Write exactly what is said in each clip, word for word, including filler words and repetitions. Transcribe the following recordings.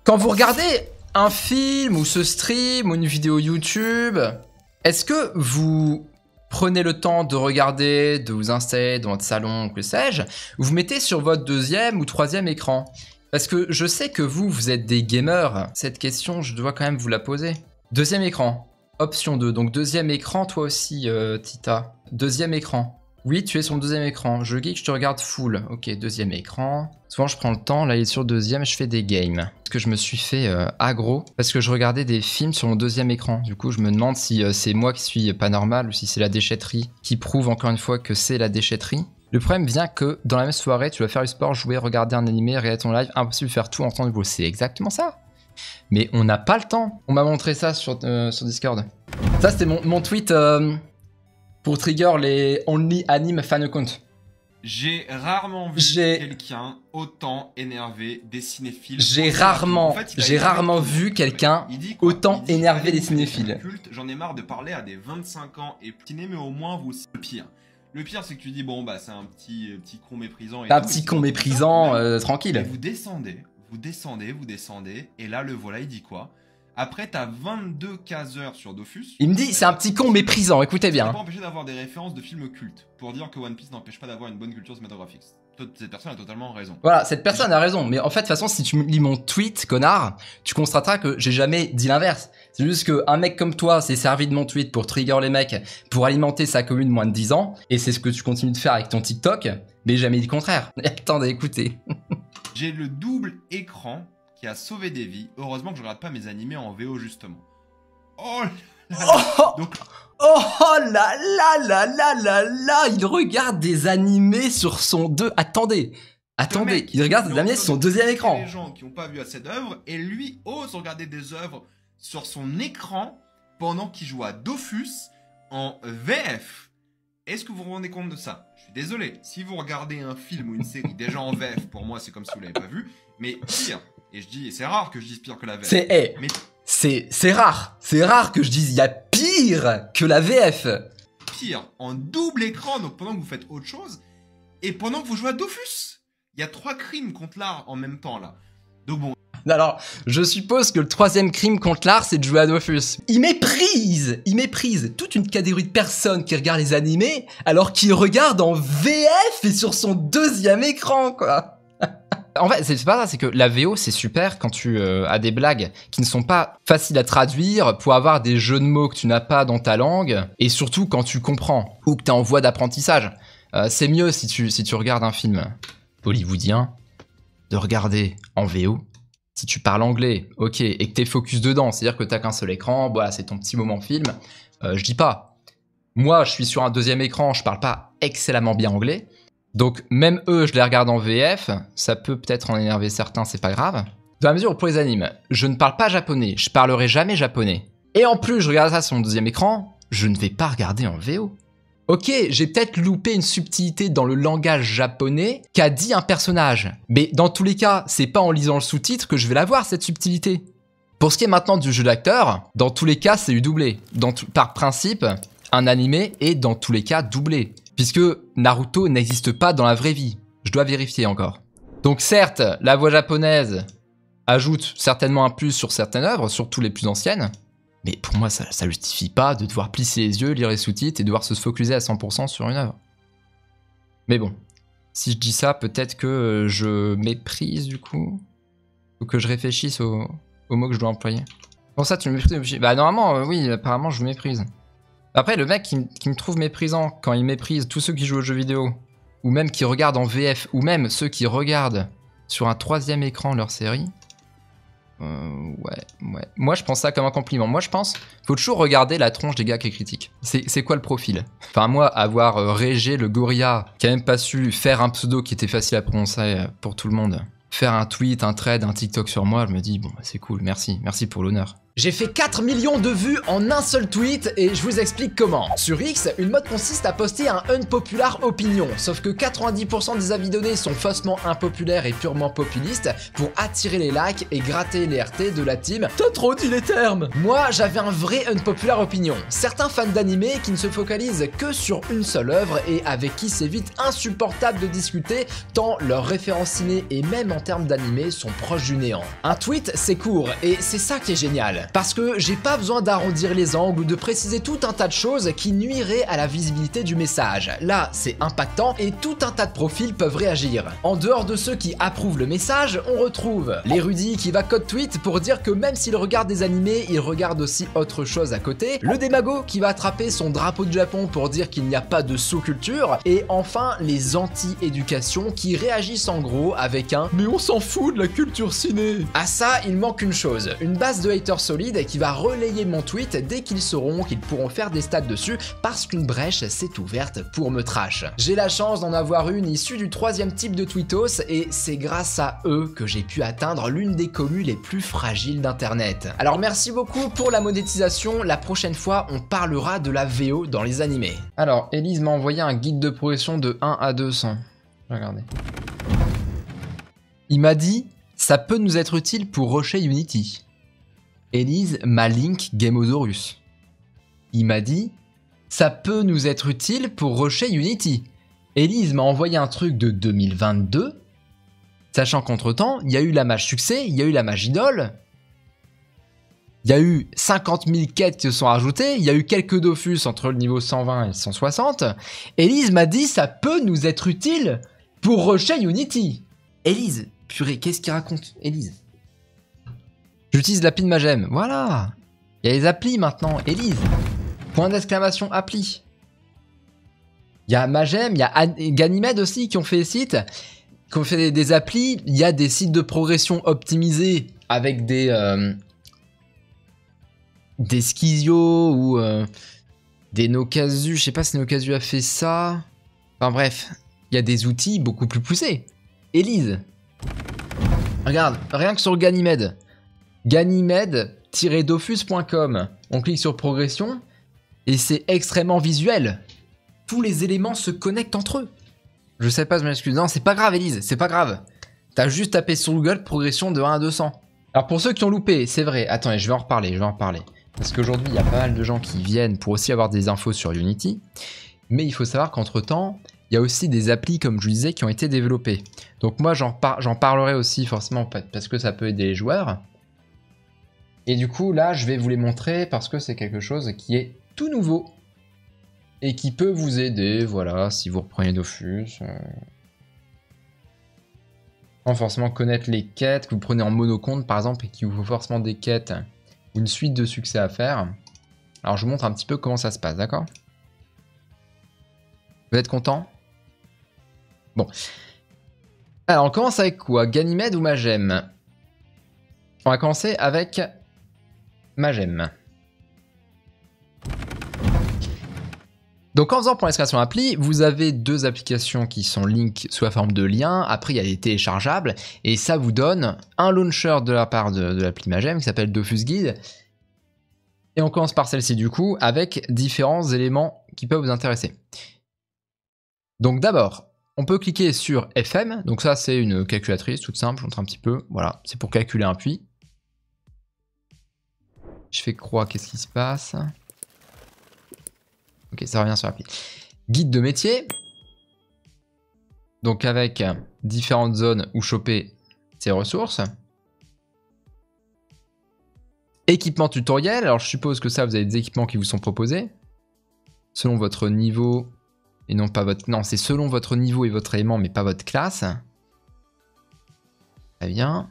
Quand vous regardez un film ou ce stream ou une vidéo YouTube, est-ce que vous prenez le temps de regarder, de vous installer dans votre salon ou que sais-je, ou vous mettez sur votre deuxième ou troisième écran? Parce que je sais que vous, vous êtes des gamers. Cette question, je dois quand même vous la poser. Deuxième écran, option deux. Donc deuxième écran, toi aussi, euh, Tita. Deuxième écran. Oui, tu es sur le deuxième écran. Je geek, je te regarde full. Ok, deuxième écran. Souvent, je prends le temps. Là, il est sur le deuxième, je fais des games. Parce que je me suis fait euh, aggro. Parce que je regardais des films sur mon deuxième écran. Du coup, je me demande si euh, c'est moi qui suis pas normal ou si c'est la déchetterie qui prouve encore une fois que c'est la déchetterie. Le problème vient que dans la même soirée, tu dois faire du sport, jouer, regarder un animé, regarder ton live. Impossible de faire tout en temps de niveau. C'est exactement ça. Mais on n'a pas le temps. On m'a montré ça sur, euh, sur Discord. Ça, c'était mon, mon tweet... Euh pour trigger les only anime fan account. J'ai rarement vu quelqu'un autant énervé des cinéphiles. J'ai rarement, en fait, j'ai rarement vu quelqu'un autant énervé des cinéphiles. J'en ai marre de parler à des vingt-cinq ans et ciné, mais au moins vous c'est le pire. Le pire c'est que tu dis bon bah c'est un petit petit con méprisant. Un petit con méprisant, euh, tranquille. Vous descendez, vous descendez, vous descendez, et là le voilà il dit quoi? Après, t'as vingt-deux caseurs sur Dofus. Il me dit, c'est un petit con méprisant, écoutez bien. Ça n'a pas empêché d'avoir des références de films cultes, pour dire que One Piece n'empêche pas d'avoir une bonne culture cinématographique. Cette personne a totalement raison. Voilà, cette personne a raison. Mais en fait, de toute façon, si tu lis mon tweet, connard, tu constateras que j'ai jamais dit l'inverse. C'est juste qu'un mec comme toi s'est servi de mon tweet pour trigger les mecs, pour alimenter sa commune moins de dix ans, et c'est ce que tu continues de faire avec ton TikTok, mais jamais dit le contraire. Attendez, écoutez. J'ai le double écran qui a sauvé des vies. Heureusement que je regarde pas mes animés en V O justement. Oh là là. Oh, Donc... oh là là là là là là. Il regarde des animés sur son deux. Attendez, attendez. Il regarde des animés sur son deuxième écran. Les gens qui n'ont pas vu assez d'œuvres et lui ose regarder des œuvres sur son écran pendant qu'il joue à Dofus en V F. Est-ce que vous vous rendez compte de ça? Je suis désolé. Si vous regardez un film ou une série déjà en V F, pour moi c'est comme si vous l'avez pas vu. Mais pire. Et je dis, c'est rare que je dise pire que la V F. C'est, hey, mais... c'est, c'est rare. C'est rare que je dise, il y a pire que la V F. Pire, en double écran, donc pendant que vous faites autre chose, et pendant que vous jouez à Dofus. Il y a trois crimes contre l'art en même temps, là. Donc bon. Alors, je suppose que le troisième crime contre l'art, c'est de jouer à Dofus. Il méprise, il méprise toute une catégorie de personnes qui regardent les animés, alors qu'ils regardent en V F et sur son deuxième écran, quoi. En fait, c'est pas ça, c'est que la V O, c'est super quand tu euh, as des blagues qui ne sont pas faciles à traduire pour avoir des jeux de mots que tu n'as pas dans ta langue, et surtout quand tu comprends, ou que tu es en voie d'apprentissage. Euh, c'est mieux si tu, si tu regardes un film hollywoodien, de regarder en V O. Si tu parles anglais, ok, et que t'es focus dedans, c'est-à-dire que t'as qu'un seul écran, voilà, c'est ton petit moment film, euh, je dis pas. Moi, je suis sur un deuxième écran, je parle pas excellemment bien anglais, donc même eux, je les regarde en V F, ça peut peut-être en énerver certains, c'est pas grave. Dans la mesure où pour les animes, je ne parle pas japonais, je parlerai jamais japonais. Et en plus, je regarde ça sur mon deuxième écran, je ne vais pas regarder en V O. Ok, j'ai peut-être loupé une subtilité dans le langage japonais qu'a dit un personnage. Mais dans tous les cas, c'est pas en lisant le sous-titre que je vais la voir, cette subtilité. Pour ce qui est maintenant du jeu d'acteur, dans tous les cas, c'est du doublé. Dans par principe, un animé est dans tous les cas doublé. Puisque Naruto n'existe pas dans la vraie vie. Je dois vérifier encore. Donc certes, la voix japonaise ajoute certainement un plus sur certaines œuvres, surtout les plus anciennes. Mais pour moi, ça ne justifie pas de devoir plisser les yeux, lire les sous-titres et devoir se focaliser à cent pour cent sur une œuvre. Mais bon, si je dis ça, peut-être que je méprise du coup. Ou que je réfléchisse au, au mot que je dois employer. Pour ça, tu me méprises. Bah normalement, euh, oui, apparemment, je vous méprise. Après, le mec qui, qui me trouve méprisant quand il méprise tous ceux qui jouent aux jeux vidéo, ou même qui regardent en V F, ou même ceux qui regardent sur un troisième écran leur série, euh, ouais, ouais. Moi, je pense ça comme un compliment. Moi, je pense faut toujours regarder la tronche des gars qui critiquent. C'est quoi le profil? Enfin, moi, avoir euh, régé le gorilla, qui a même pas su faire un pseudo qui était facile à prononcer pour tout le monde, faire un tweet, un thread, un TikTok sur moi, je me dis, bon, c'est cool, merci, merci pour l'honneur. J'ai fait quatre millions de vues en un seul tweet et je vous explique comment. Sur X, une mode consiste à poster un unpopular opinion, sauf que quatre-vingt-dix pour cent des avis donnés sont faussement impopulaires et purement populistes pour attirer les likes et gratter les R T de la team « T'as trop dit les termes !» Moi, j'avais un vrai unpopular opinion. Certains fans d'animé qui ne se focalisent que sur une seule œuvre et avec qui c'est vite insupportable de discuter tant leurs références ciné et même en termes d'animé sont proches du néant. Un tweet, c'est court et c'est ça qui est génial. Parce que j'ai pas besoin d'arrondir les angles ou de préciser tout un tas de choses qui nuiraient à la visibilité du message. Là, c'est impactant et tout un tas de profils peuvent réagir. En dehors de ceux qui approuvent le message, on retrouve l'érudit qui va code tweet pour dire que même s'il regarde des animés, il regarde aussi autre chose à côté, le démago qui va attraper son drapeau de Japon pour dire qu'il n'y a pas de sous-culture, et enfin les anti-éducation qui réagissent en gros avec un « mais on s'en fout de la culture ciné ». À ça, il manque une chose, une base de haters solides qui va relayer mon tweet dès qu'ils sauront qu'ils pourront faire des stats dessus parce qu'une brèche s'est ouverte pour me trash. J'ai la chance d'en avoir une issue du troisième type de tweetos et c'est grâce à eux que j'ai pu atteindre l'une des communes les plus fragiles d'internet. Alors merci beaucoup pour la monétisation, la prochaine fois on parlera de la V O dans les animés. Alors Elise m'a envoyé un guide de progression de un à deux cents. Regardez. Il m'a dit ça peut nous être utile pour rusher Unity. Elise m'a link Gameosaurus. Il m'a dit ça peut nous être utile pour rusher Unity. Elise m'a envoyé un truc de deux mille vingt-deux, sachant qu'entre temps, il y a eu la mage succès, il y a eu la mage idole, il y a eu cinquante mille quêtes qui se sont ajoutées, il y a eu quelques Dofus entre le niveau cent vingt et cent soixante. Elise m'a dit ça peut nous être utile pour rusher Unity. Elise, purée, qu'est-ce qu'il raconte, Elise? J'utilise l'appli de Magem, voilà. Il y a les applis maintenant, Elise. Point d'exclamation appli. Il y a Magem, il y a Ganymede aussi qui ont fait des sites, qui ont fait des, des applis. Il y a des sites de progression optimisés avec des euh, des Schizio ou euh, des Nokazu. Je sais pas si Nokazu a fait ça. Enfin bref, il y a des outils beaucoup plus poussés. Elise. Regarde, rien que sur Ganymede. Ganymede tiret dofus point com. On clique sur progression et c'est extrêmement visuel. Tous les éléments se connectent entre eux. Je sais pas, je m'excuse. Non, c'est pas grave, Elise, c'est pas grave. T'as juste tapé sur Google progression de un à deux cents. Alors pour ceux qui ont loupé, c'est vrai. Attendez, je vais en reparler, je vais en reparler. Parce qu'aujourd'hui, il y a pas mal de gens qui viennent pour aussi avoir des infos sur Unity. Mais il faut savoir qu'entre temps, il y a aussi des applis, comme je vous disais, qui ont été développées. Donc moi, j'en par j'en parlerai aussi forcément parce que ça peut aider les joueurs. Et du coup, là, je vais vous les montrer parce que c'est quelque chose qui est tout nouveau et qui peut vous aider, voilà, si vous reprenez Dofus. Euh... Sans forcément connaître les quêtes que vous prenez en monocompte, par exemple, et qu'il vous faut forcément des quêtes ou une suite de succès à faire. Alors, je vous montre un petit peu comment ça se passe, d'accord? Vous êtes content? Bon. Alors, on commence avec quoi? Ganymede ou Magem? On va commencer avec Magem. Donc en faisant pour l'installation appli, vous avez deux applications qui sont link sous la forme de liens. Après, il y a les téléchargeables et ça vous donne un launcher de la part de, de l'appli Magem qui s'appelle Dofus Guide. Et on commence par celle-ci du coup avec différents éléments qui peuvent vous intéresser. Donc d'abord, on peut cliquer sur F M. Donc ça, c'est une calculatrice toute simple. Je vous montre un petit peu. Voilà, c'est pour calculer un puits. Je fais croix, qu'est-ce qui se passe? Ok, ça revient sur l'appli. Guide de métier. Donc avec différentes zones où choper ses ressources. Équipement tutoriel. Alors je suppose que ça, vous avez des équipements qui vous sont proposés. Selon votre niveau. Et non pas votre... Non, c'est selon votre niveau et votre élément, mais pas votre classe. Très bien.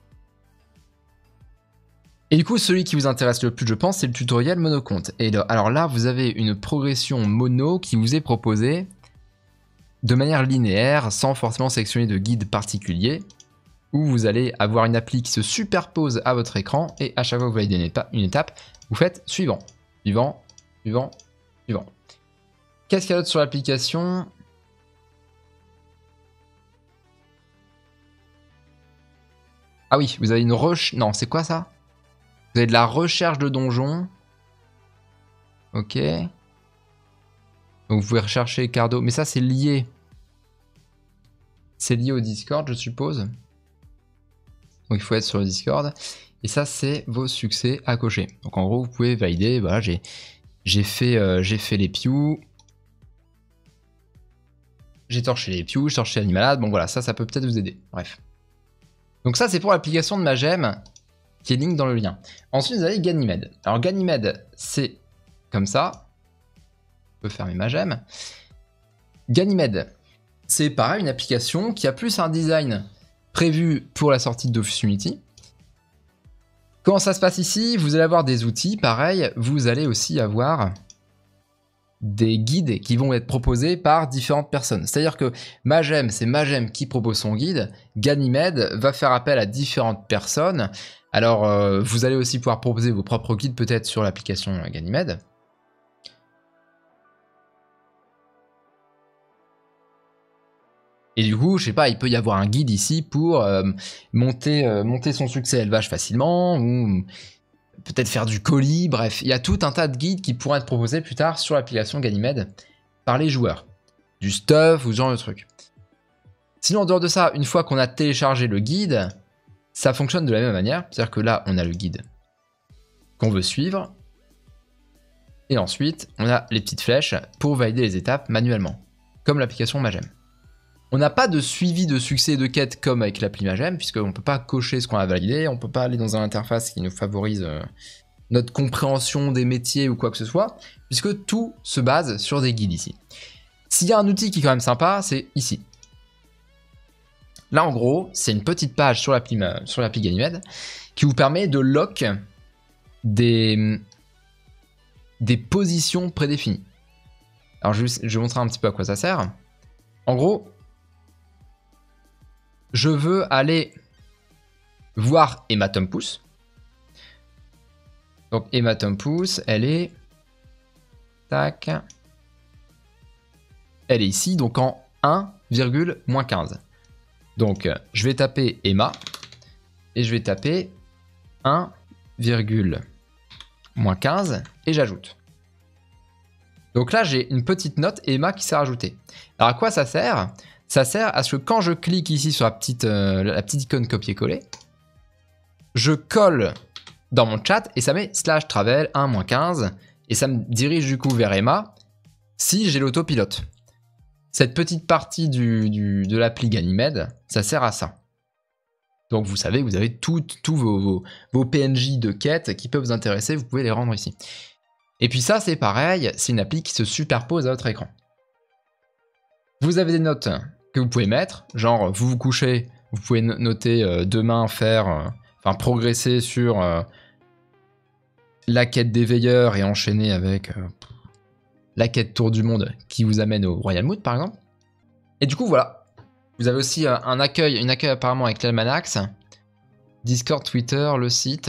Et du coup, celui qui vous intéresse le plus, je pense, c'est le tutoriel monocompte. Et là, alors là, vous avez une progression mono qui vous est proposée de manière linéaire, sans forcément sélectionner de guide particulier, où vous allez avoir une appli qui se superpose à votre écran, et à chaque fois que vous validez une étape, une étape vous faites suivant, suivant, suivant, suivant. Qu'est-ce qu'il y a d'autre sur l'application? Ah oui, vous avez une rush. Non, c'est quoi ça? Vous avez de la recherche de donjons. Ok. Donc vous pouvez rechercher Cardo. Mais ça, c'est lié. C'est lié au Discord, je suppose. Donc il faut être sur le Discord. Et ça, c'est vos succès à cocher. Donc en gros, vous pouvez valider. Voilà, j'ai j'ai fait, euh, j'ai fait les Pew. J'ai torché les Pew, j'ai torché l'animalade. Bon voilà, ça, ça peut peut-être vous aider. Bref. Donc ça, c'est pour l'application de Magem qui est link dans le lien. Ensuite, vous avez Ganymede. Alors Ganymede, c'est comme ça. Je peux fermer Magem. Ganymede, c'est pareil, une application qui a plus un design prévu pour la sortie de Dofus Unity. Comment ça se passe ici? Vous allez avoir des outils, pareil. Vous allez aussi avoir des guides qui vont être proposés par différentes personnes. C'est-à-dire que Magem, c'est Magem qui propose son guide. Ganymede va faire appel à différentes personnes. Alors, euh, vous allez aussi pouvoir proposer vos propres guides peut-être sur l'application Ganymede. Et du coup, je sais pas, il peut y avoir un guide ici pour euh, monter, euh, monter son succès élevage facilement, ou peut-être faire du colis, bref. Il y a tout un tas de guides qui pourront être proposés plus tard sur l'application Ganymede par les joueurs. Du stuff ou ce genre de trucs. Sinon, en dehors de ça, une fois qu'on a téléchargé le guide, ça fonctionne de la même manière. C'est-à-dire que là, on a le guide qu'on veut suivre. Et ensuite, on a les petites flèches pour valider les étapes manuellement, comme l'application Magem. On n'a pas de suivi de succès et de quête comme avec l'appli Magem, puisqu'on ne peut pas cocher ce qu'on a validé, on ne peut pas aller dans une interface qui nous favorise euh, notre compréhension des métiers ou quoi que ce soit, puisque tout se base sur des guides ici. S'il y a un outil qui est quand même sympa, c'est ici. Là, en gros, c'est une petite page sur l'appli sur l'appli Ganymede qui vous permet de lock des, des positions prédéfinies. Alors, je vais, je vais montrer un petit peu à quoi ça sert. En gros, je veux aller voir Hematompus. Donc Hematompus, elle est... Tac. Elle est ici, donc en un virgule quinze. Donc je vais taper Emma. Et je vais taper un virgule quinze et j'ajoute. Donc là, j'ai une petite note Emma qui s'est rajoutée. Alors à quoi ça sert ? Ça sert à ce que quand je clique ici sur la petite, euh, la petite icône copier-coller, je colle dans mon chat et ça met slash travel un quinze et ça me dirige du coup vers Emma si j'ai l'autopilote. Cette petite partie du, du, de l'appli Ganymede, ça sert à ça. Donc vous savez, vous avez tous vos, vos, vos P N J de quête qui peuvent vous intéresser, vous pouvez les rendre ici. Et puis ça, c'est pareil, c'est une appli qui se superpose à votre écran. Vous avez des notes que vous pouvez mettre, genre vous vous couchez, vous pouvez noter euh, demain faire, euh, enfin progresser sur euh, la quête des veilleurs et enchaîner avec euh, la quête tour du monde qui vous amène au Royal Mood par exemple. Et du coup voilà, vous avez aussi euh, un accueil, une accueil apparemment avec l'Almanax, Discord, Twitter, le site.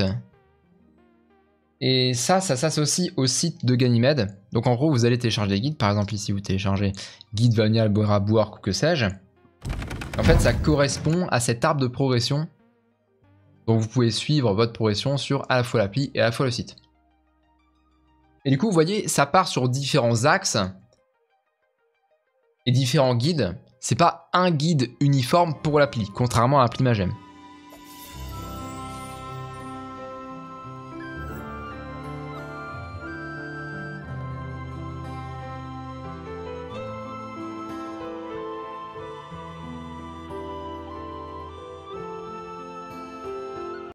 Et ça, ça s'associe au site de Ganymede. Donc en gros, vous allez télécharger des guides. Par exemple, ici, vous téléchargez guide Vanilla, Bora, Boark ou que sais-je. En fait, ça correspond à cet arbre de progression. Donc vous pouvez suivre votre progression sur à la fois l'appli et à la fois le site. Et du coup, vous voyez, ça part sur différents axes et différents guides. C'est pas un guide uniforme pour l'appli, contrairement à l'appli Magem.